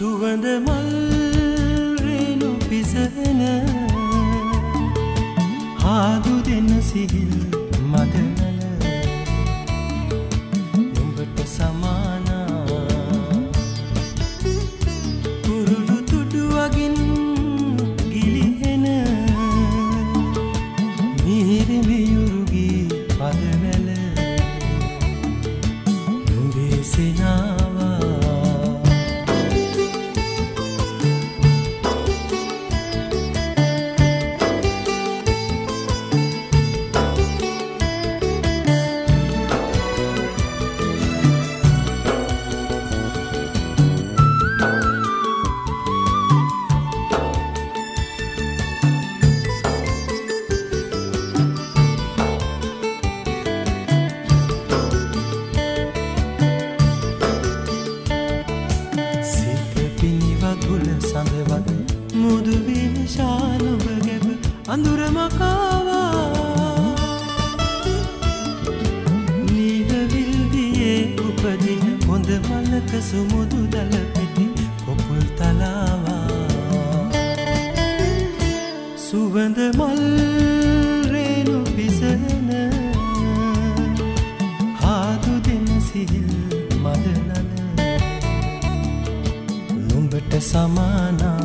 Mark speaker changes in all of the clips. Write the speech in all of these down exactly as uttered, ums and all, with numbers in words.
Speaker 1: සුවඳ මල් රේණු පිසෙන ආදු දෙන සිහිල් මදනල නුඹට සමානා කුරුළු තුඩු වගින් ගිලිහෙන මිහිරි මියුරුගී පදවැල නුඹේ සෙනාවා සඳවත් මුදු විශාල ඔබ ගැබ අඳුර මකාවා නීලවිල් දියේ උපදින හොඳ මලක සුමුදු දල පෙති කොපුල් තලාවා සුවඳ මල් රේණු පිසෙන ආදු දෙන සිහිල් මදනල නුඹට සමානා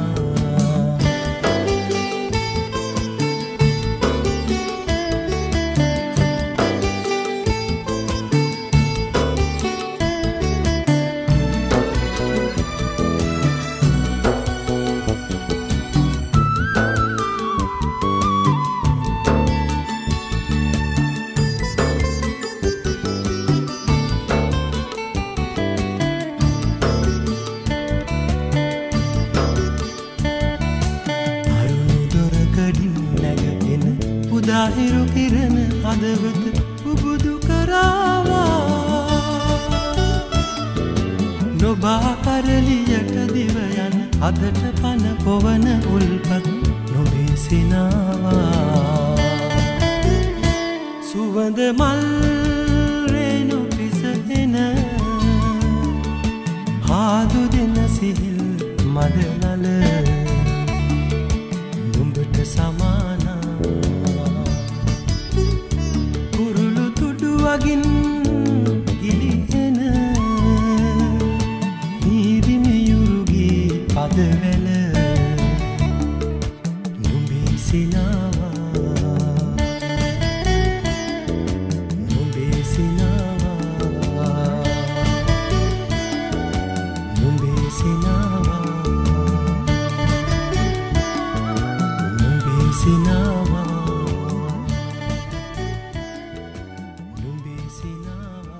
Speaker 1: උදාහිරු කිරණ හදවත උබුදු කරාවා නොබා කරලියට දිව යන අදට පන පොවන උල්පත් නොබේ සිනාවා සුවඳ මල් රේණු පිසෙන ආදු දෙන සිහිල් මදනල නුඹට සමානා වගින් ගිලිහෙන මිහිරි මියුරුගී පදවැල නුඹේ සිනා